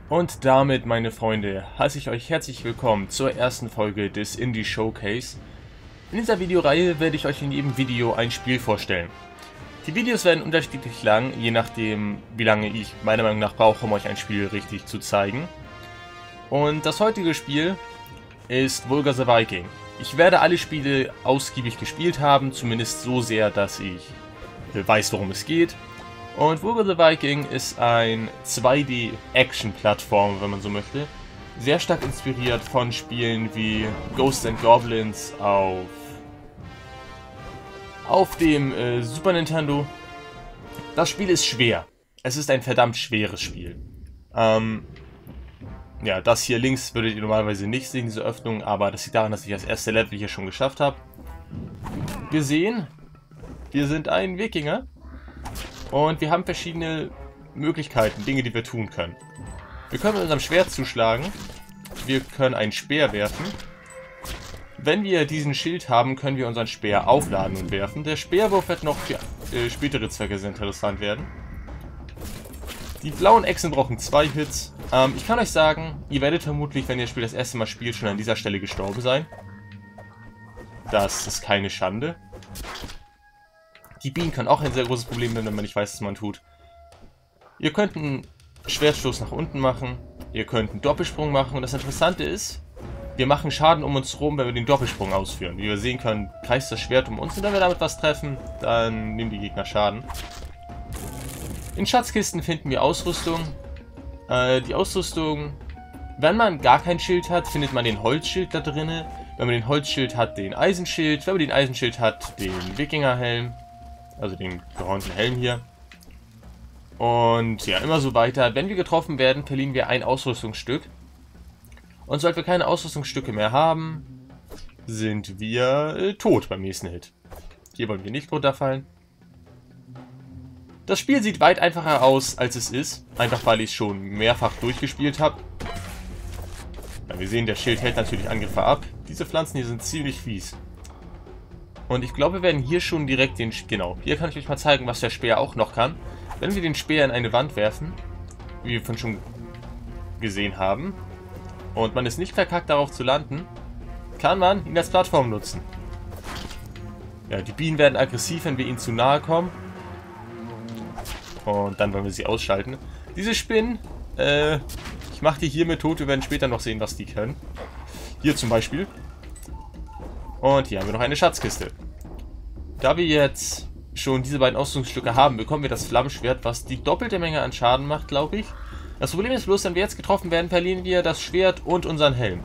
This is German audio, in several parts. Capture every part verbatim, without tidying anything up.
Und damit, meine Freunde, heiße ich euch herzlich willkommen zur ersten Folge des Indie Showcase. In dieser Videoreihe werde ich euch in jedem Video ein Spiel vorstellen. Die Videos werden unterschiedlich lang, je nachdem, wie lange ich meiner Meinung nach brauche, um euch ein Spiel richtig zu zeigen. Und das heutige Spiel ist Vulgar the Viking. Ich werde alle Spiele ausgiebig gespielt haben, zumindest so sehr, dass ich weiß, worum es geht. Und Vulgar the Viking ist ein zwei D-Action-Plattform, wenn man so möchte. Sehr stark inspiriert von Spielen wie Ghosts and Goblins auf, auf dem äh, Super Nintendo. Das Spiel ist schwer. Es ist ein verdammt schweres Spiel. Ähm, ja, das hier links würdet ihr normalerweise nicht sehen, diese Öffnung, aber das liegt daran, dass ich das erste Level hier schon geschafft habe. Wir sehen, wir sind ein Wikinger. Und wir haben verschiedene Möglichkeiten, Dinge, die wir tun können. Wir können mit unserem Schwert zuschlagen. Wir können einen Speer werfen. Wenn wir diesen Schild haben, können wir unseren Speer aufladen und werfen. Der Speerwurf wird noch für äh, spätere Zwecke sehr interessant werden. Die blauen Echsen brauchen zwei Hits. Ähm, ich kann euch sagen, ihr werdet vermutlich, wenn ihr das Spiel das erste Mal spielt, schon an dieser Stelle gestorben sein. Das ist keine Schande. Die Bienen können auch ein sehr großes Problem werden, wenn man nicht weiß, was man tut. Ihr könnt einen Schwertstoß nach unten machen. Ihr könnt einen Doppelsprung machen. Und das Interessante ist, wir machen Schaden um uns herum, wenn wir den Doppelsprung ausführen. Wie wir sehen können, kreist das Schwert um uns. Und wenn wir damit was treffen, dann nehmen die Gegner Schaden. In Schatzkisten finden wir Ausrüstung. Äh, die Ausrüstung, wenn man gar kein Schild hat, findet man den Holzschild da drinne. Wenn man den Holzschild hat, den Eisenschild. Wenn man den Eisenschild hat, den Wikingerhelm. Also den gehornten Helm hier. Und ja, immer so weiter. Wenn wir getroffen werden, verlieren wir ein Ausrüstungsstück. Und sobald wir keine Ausrüstungsstücke mehr haben, sind wir äh, tot beim nächsten Hit. Hier wollen wir nicht runterfallen. Das Spiel sieht weit einfacher aus, als es ist. Einfach weil ich es schon mehrfach durchgespielt habe. Ja, wir sehen, der Schild hält natürlich Angriffe ab. Diese Pflanzen hier sind ziemlich fies. Und ich glaube, wir werden hier schon direkt den... Genau, hier kann ich euch mal zeigen, was der Speer auch noch kann. Wenn wir den Speer in eine Wand werfen, wie wir vorhin schon gesehen haben, und man ist nicht verkackt, darauf zu landen, kann man ihn als Plattform nutzen. Ja, die Bienen werden aggressiv, wenn wir ihnen zu nahe kommen. Und dann wollen wir sie ausschalten. Diese Spinnen, äh, ich mache die hiermit tot, wir werden später noch sehen, was die können. Hier zum Beispiel. Und hier haben wir noch eine Schatzkiste. Da wir jetzt schon diese beiden Ausrüstungsstücke haben, bekommen wir das Flammenschwert, was die doppelte Menge an Schaden macht, glaube ich. Das Problem ist bloß, wenn wir jetzt getroffen werden, verlieren wir das Schwert und unseren Helm.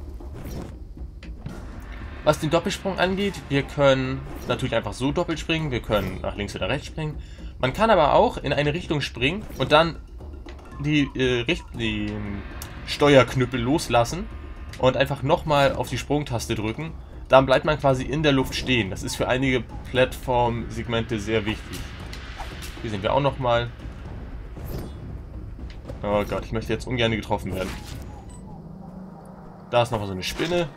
Was den Doppelsprung angeht, wir können natürlich einfach so doppelt springen, wir können nach links oder rechts springen. Man kann aber auch in eine Richtung springen und dann die, äh, Richt die Steuerknüppel loslassen und einfach nochmal auf die Sprungtaste drücken. Dann bleibt man quasi in der Luft stehen. Das ist für einige Plattform-Segmente sehr wichtig. Hier sehen wir auch nochmal. Oh Gott, ich möchte jetzt ungern getroffen werden. Da ist nochmal so eine Spinne.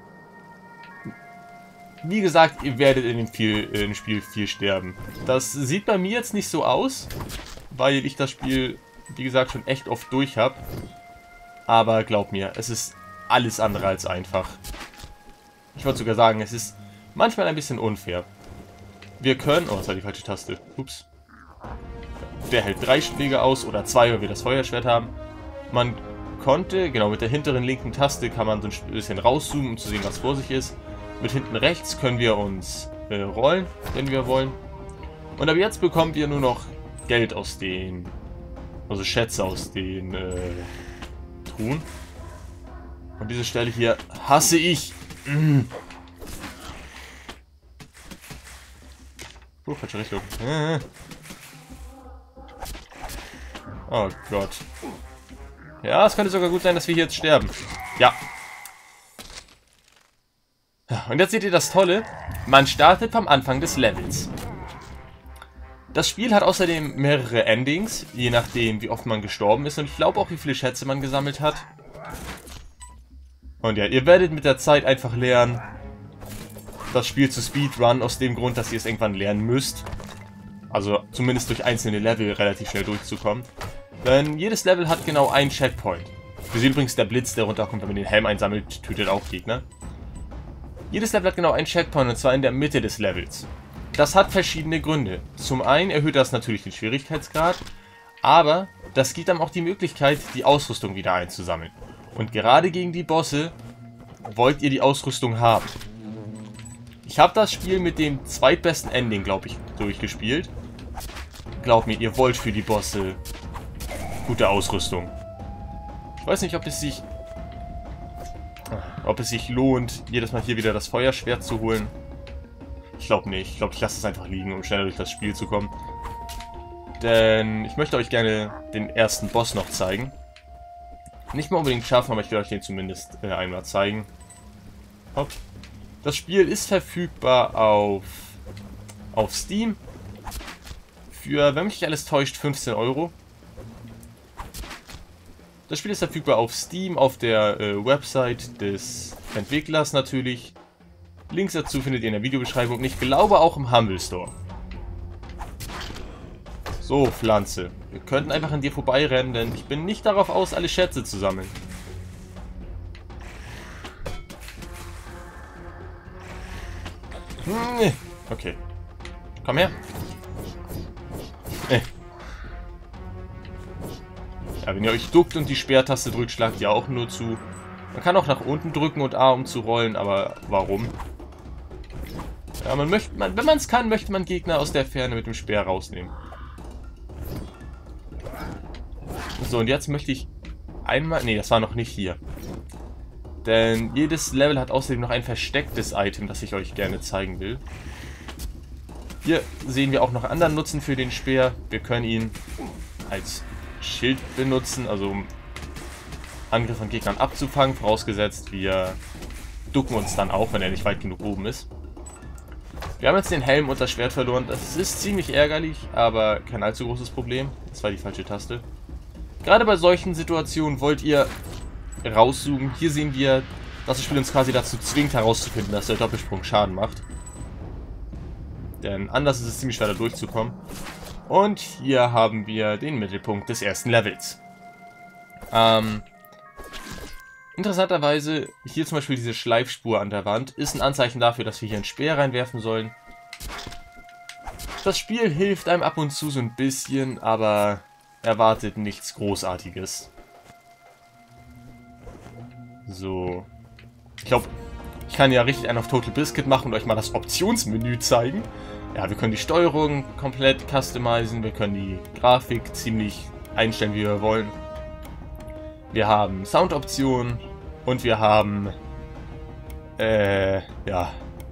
Wie gesagt, ihr werdet in dem, viel, in dem Spiel viel sterben. Das sieht bei mir jetzt nicht so aus, weil ich das Spiel, wie gesagt, schon echt oft durch habe. Aber glaubt mir, es ist alles andere als einfach. Ich wollte sogar sagen, es ist manchmal ein bisschen unfair. Wir können... Oh, das war die falsche Taste. Ups. Der hält drei Schläge aus oder zwei, weil wir das Feuerschwert haben. Man konnte, genau, mit der hinteren linken Taste kann man so ein bisschen rauszoomen, um zu sehen, was vor sich ist. Mit hinten rechts können wir uns äh, rollen, wenn wir wollen. Und ab jetzt bekommen wir nur noch Geld aus den... Also Schätze aus den äh, Truhen. Und diese Stelle hier hasse ich. Mm. Oh, falsche Richtung. Äh. Oh Gott. Ja, es könnte sogar gut sein, dass wir hier jetzt sterben. Ja. Und jetzt seht ihr das Tolle. Man startet vom Anfang des Levels. Das Spiel hat außerdem mehrere Endings, je nachdem, wie oft man gestorben ist. Und ich glaube auch, wie viele Schätze man gesammelt hat. Und ja, ihr werdet mit der Zeit einfach lernen, das Spiel zu Speedrun, aus dem Grund, dass ihr es irgendwann lernen müsst. Also zumindest durch einzelne Level relativ schnell durchzukommen. Denn jedes Level hat genau einen Checkpoint. Wir sehen übrigens, der Blitz, der runterkommt, wenn man den Helm einsammelt, tötet auch Gegner. Jedes Level hat genau einen Checkpoint, und zwar in der Mitte des Levels. Das hat verschiedene Gründe. Zum einen erhöht das natürlich den Schwierigkeitsgrad, aber das gibt einem auch die Möglichkeit, die Ausrüstung wieder einzusammeln. Und gerade gegen die Bosse wollt ihr die Ausrüstung haben. Ich habe das Spiel mit dem zweitbesten Ending, glaube ich, durchgespielt. Glaubt mir, ihr wollt für die Bosse gute Ausrüstung. Ich weiß nicht, ob es sich ob es sich lohnt, jedes Mal hier wieder das Feuerschwert zu holen. Ich glaube nicht. Ich glaube, ich lasse es einfach liegen, um schneller durch das Spiel zu kommen. Denn ich möchte euch gerne den ersten Boss noch zeigen. Nicht mal unbedingt schaffen, aber ich will euch den zumindest äh, einmal zeigen. Hopp. Das Spiel ist verfügbar auf, auf Steam. Für, wenn mich nicht alles täuscht, fünfzehn Euro. Das Spiel ist verfügbar auf Steam, auf der äh, Website des Entwicklers natürlich. Links dazu findet ihr in der Videobeschreibung und ich glaube auch im Humble Store. So, Pflanze. Wir könnten einfach an dir vorbeirennen, denn ich bin nicht darauf aus, alle Schätze zu sammeln. Okay. Komm her. Ja, wenn ihr euch duckt und die Speertaste drückt, schlagt ihr auch nur zu. Man kann auch nach unten drücken und A, um zu rollen, aber warum? Ja, man möchte, man, wenn man es kann, möchte man Gegner aus der Ferne mit dem Speer rausnehmen. So, und jetzt möchte ich einmal... Ne, das war noch nicht hier. Denn jedes Level hat außerdem noch ein verstecktes Item, das ich euch gerne zeigen will. Hier sehen wir auch noch anderen Nutzen für den Speer. Wir können ihn als Schild benutzen, also um Angriff von Gegnern abzufangen, vorausgesetzt wir ducken uns dann auch, wenn er nicht weit genug oben ist. Wir haben jetzt den Helm und das Schwert verloren. Das ist ziemlich ärgerlich, aber kein allzu großes Problem. Das war die falsche Taste. Gerade bei solchen Situationen wollt ihr rauszoomen. Hier sehen wir, dass das Spiel uns quasi dazu zwingt herauszufinden, dass der Doppelsprung Schaden macht. Denn anders ist es ziemlich schwer da durchzukommen. Und hier haben wir den Mittelpunkt des ersten Levels. Ähm, interessanterweise, hier zum Beispiel diese Schleifspur an der Wand, ist ein Anzeichen dafür, dass wir hier einen Speer reinwerfen sollen. Das Spiel hilft einem ab und zu so ein bisschen, aber erwartet nichts Großartiges. So. Ich glaube, ich kann ja richtig einen auf Total Biscuit machen und euch mal das Optionsmenü zeigen. Ja, wir können die Steuerung komplett customizen, wir können die Grafik ziemlich einstellen, wie wir wollen. Wir haben Soundoptionen und wir haben, äh, ja,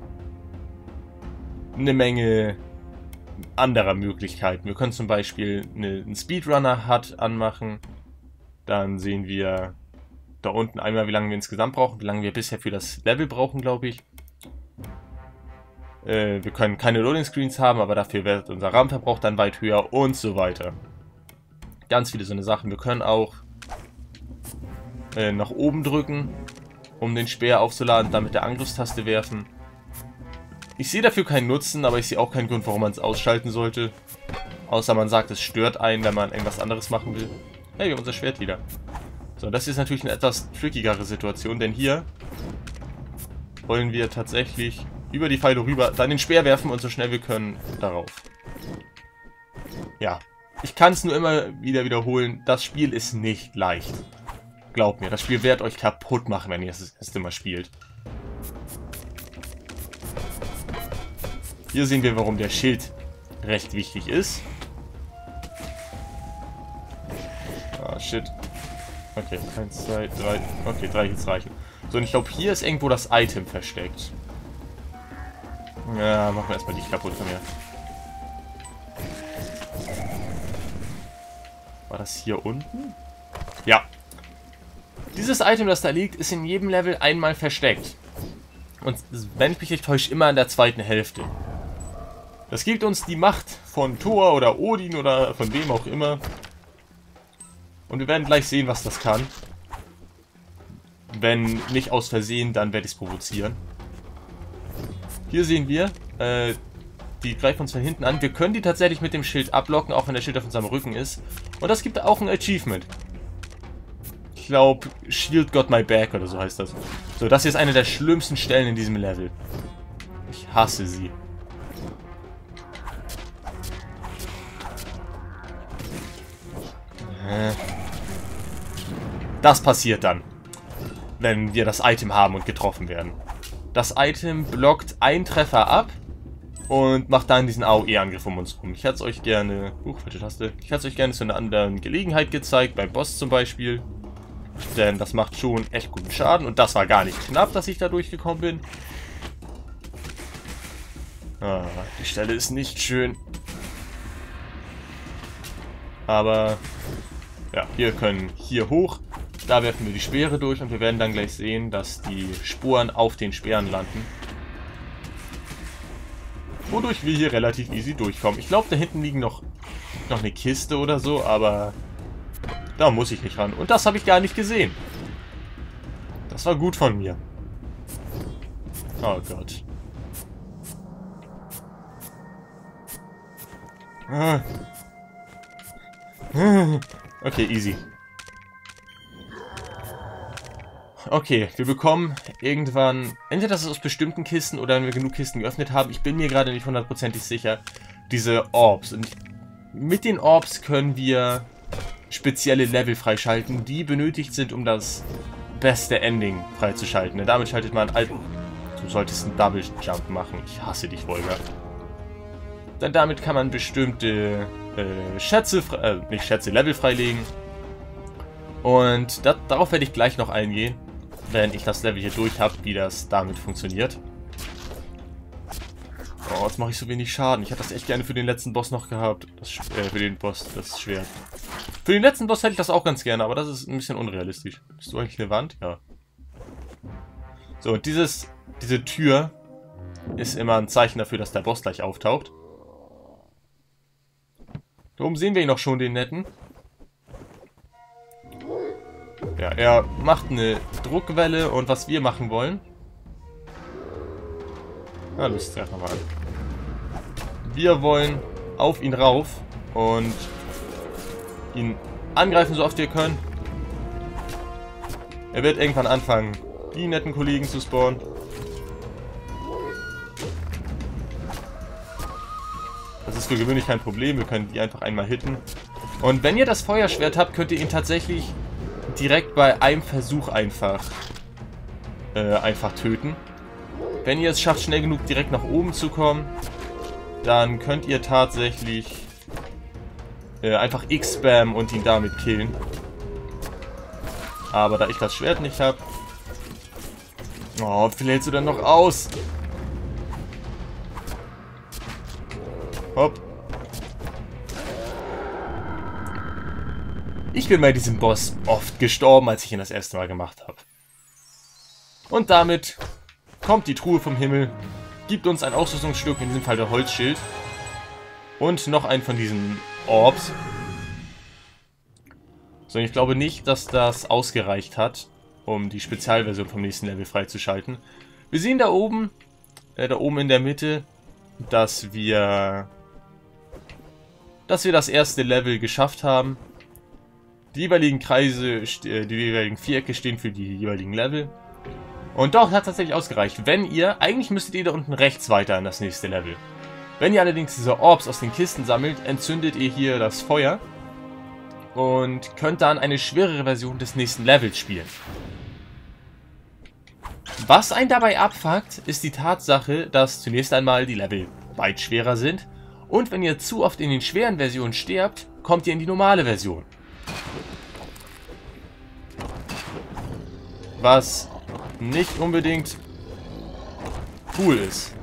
eine Menge anderer Möglichkeiten. Wir können zum Beispiel eine, einen Speedrunner H U D anmachen, dann sehen wir da unten einmal, wie lange wir insgesamt brauchen, wie lange wir bisher für das Level brauchen, glaube ich. Äh, wir können keine Loading Screens haben, aber dafür wird unser RAM-Verbrauch dann weit höher und so weiter. Ganz viele so eine Sachen. Wir können auch äh, nach oben drücken, um den Speer aufzuladen, dann mit der Angriffstaste werfen. Ich sehe dafür keinen Nutzen, aber ich sehe auch keinen Grund, warum man es ausschalten sollte. Außer man sagt, es stört einen, wenn man irgendwas anderes machen will. Hey, wir haben unser Schwert wieder. So, das ist natürlich eine etwas trickigere Situation, denn hier wollen wir tatsächlich über die Pfeile rüber, dann den Speer werfen und so schnell wir können darauf. Ja, ich kann es nur immer wieder wiederholen, das Spiel ist nicht leicht. Glaubt mir, das Spiel wird euch kaputt machen, wenn ihr es das erste Mal spielt. Hier sehen wir, warum der Schild recht wichtig ist. Ah, shit. Okay, eins, zwei, drei. Okay, drei jetzt reichen. So, und ich glaube, hier ist irgendwo das Item versteckt. Ja, machen wir erstmal dich kaputt von mir. War das hier unten? Ja. Dieses Item, das da liegt, ist in jedem Level einmal versteckt. Und wenn ich mich nicht täusche, immer in der zweiten Hälfte. Das gibt uns die Macht von Thor oder Odin oder von wem auch immer. Und wir werden gleich sehen, was das kann. Wenn nicht aus Versehen, dann werde ich es provozieren. Hier sehen wir, äh, Die greifen uns von hinten an. Wir können die tatsächlich mit dem Schild ablocken, auch wenn der Schild auf unserem Rücken ist. Und das gibt auch ein Achievement. Ich glaube, Shield got my back oder so heißt das. So, das hier ist eine der schlimmsten Stellen in diesem Level. Ich hasse sie. Das passiert dann, wenn wir das Item haben und getroffen werden. Das Item blockt einen Treffer ab und macht dann diesen A O E-Angriff um uns rum. Ich hätte es euch gerne... Uh, falsche Taste. Ich hätte es euch gerne zu einer anderen Gelegenheit gezeigt, beim Boss zum Beispiel. Denn das macht schon echt guten Schaden und das war gar nicht knapp, dass ich da durchgekommen bin. Ah, die Stelle ist nicht schön. Aber... ja, wir können hier hoch. Da werfen wir die Speere durch und wir werden dann gleich sehen, dass die Sporen auf den Speeren landen. Wodurch wir hier relativ easy durchkommen. Ich glaube, da hinten liegen noch, noch eine Kiste oder so, aber da muss ich nicht ran. Und das habe ich gar nicht gesehen. Das war gut von mir. Oh Gott. Ah. Okay, easy. Okay, wir bekommen irgendwann, entweder das ist aus bestimmten Kisten oder wenn wir genug Kisten geöffnet haben, ich bin mir gerade nicht hundertprozentig sicher, diese Orbs. Und mit den Orbs können wir spezielle Level freischalten, die benötigt sind, um das beste Ending freizuschalten. Und damit schaltet man... Al du solltest einen Double Jump machen. Ich hasse dich, Volker. Dann damit kann man bestimmte äh, Schätze, äh, nicht Schätze, Level freilegen. Und das, darauf werde ich gleich noch eingehen, wenn ich das Level hier durch habe, wie das damit funktioniert. Oh, jetzt mache ich so wenig Schaden. Ich hätte das echt gerne für den letzten Boss noch gehabt. Das, äh, für den Boss, das Schwert. Für den letzten Boss hätte ich das auch ganz gerne, aber das ist ein bisschen unrealistisch. Bist du eigentlich eine Wand? Ja. So, und dieses, diese Tür ist immer ein Zeichen dafür, dass der Boss gleich auftaucht. Da oben sehen wir ihn auch schon, den netten. Ja, er macht eine Druckwelle und was wir machen wollen... Na, Lust, treffen wir mal an. Wir wollen auf ihn rauf und ihn angreifen, so oft wir können. Er wird irgendwann anfangen, die netten Kollegen zu spawnen. Das ist für gewöhnlich kein Problem, wir können die einfach einmal hitten. Und wenn ihr das Feuerschwert habt, könnt ihr ihn tatsächlich direkt bei einem Versuch einfach, äh, einfach töten. Wenn ihr es schafft, schnell genug direkt nach oben zu kommen, dann könnt ihr tatsächlich äh, einfach X spammen und ihn damit killen. Aber da ich das Schwert nicht habe... Oh, wie viel hältst du denn noch aus? Hopp. Ich bin bei diesem Boss oft gestorben, als ich ihn das erste Mal gemacht habe. Und damit kommt die Truhe vom Himmel, gibt uns ein Ausrüstungsstück, in diesem Fall der Holzschild. Und noch einen von diesen Orbs. So, ich glaube nicht, dass das ausgereicht hat, um die Spezialversion vom nächsten Level freizuschalten. Wir sehen da oben, äh, da oben in der Mitte, dass wir, dass wir das erste Level geschafft haben. Die jeweiligen Kreise, die jeweiligen Vierecke stehen für die jeweiligen Level. Und doch hat es tatsächlich ausgereicht. Wenn ihr, eigentlich müsstet ihr da unten rechts weiter in das nächste Level. Wenn ihr allerdings diese Orbs aus den Kisten sammelt, entzündet ihr hier das Feuer. Und könnt dann eine schwerere Version des nächsten Levels spielen. Was einen dabei abfuckt, ist die Tatsache, dass zunächst einmal die Level weit schwerer sind. Und wenn ihr zu oft in den schweren Versionen sterbt, kommt ihr in die normale Version. Was nicht unbedingt cool ist.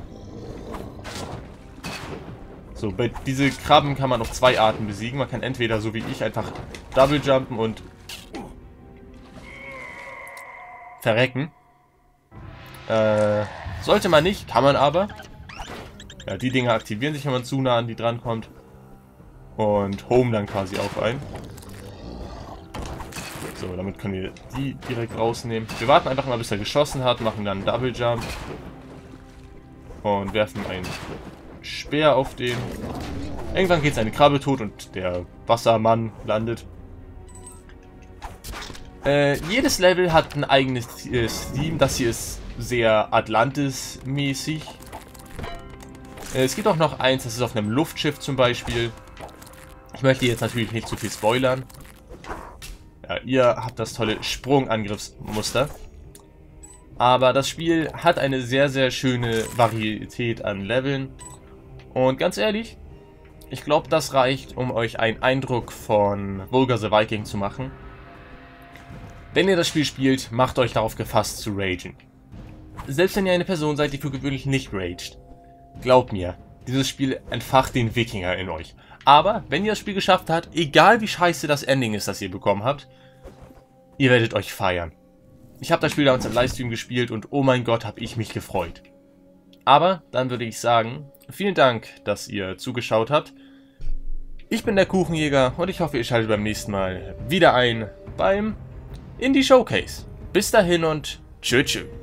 So, bei diese Krabben kann man auf zwei Arten besiegen. Man kann entweder, so wie ich, einfach Double Jumpen und verrecken. Äh, sollte man nicht, kann man aber. Ja, die Dinger aktivieren sich, wenn man zu nah an die drankommt. Und home dann quasi auf einen. So, damit können wir die direkt rausnehmen. Wir warten einfach mal, bis er geschossen hat, machen dann einen Double Jump. Und werfen ein Speer auf den. Irgendwann geht seine Krabbe tot und der Wassermann landet. Äh, jedes Level hat ein eigenes äh, Theme. Das hier ist sehr Atlantis-mäßig. Äh, es gibt auch noch eins, das ist auf einem Luftschiff zum Beispiel. Ich möchte jetzt natürlich nicht zu viel spoilern. Ja, ihr habt das tolle Sprungangriffsmuster. Aber das Spiel hat eine sehr, sehr schöne Varietät an Leveln. Und ganz ehrlich, ich glaube, das reicht, um euch einen Eindruck von Vulgar the Viking zu machen. Wenn ihr das Spiel spielt, macht euch darauf gefasst zu ragen. Selbst wenn ihr eine Person seid, die für gewöhnlich nicht ragt. Glaubt mir, dieses Spiel entfacht den Wikinger in euch. Aber wenn ihr das Spiel geschafft habt, egal wie scheiße das Ending ist, das ihr bekommen habt, ihr werdet euch feiern. Ich habe das Spiel damals im Livestream gespielt und oh mein Gott, habe ich mich gefreut. Aber dann würde ich sagen, vielen Dank, dass ihr zugeschaut habt. Ich bin der Kuchenjäger und ich hoffe, ihr schaltet beim nächsten Mal wieder ein beim Indie Showcase. Bis dahin und tschö tschö.